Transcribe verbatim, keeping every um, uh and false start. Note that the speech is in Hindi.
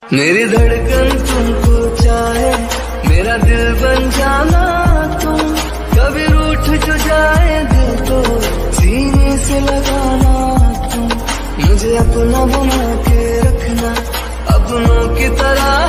मेरी धड़कन तुमको चाहे, मेरा दिल बन जाना तुम, कभी रूठ जो जाए दिल तो सीने से लगाना तुम, मुझे अपना बना के रखना, अपनों की तरह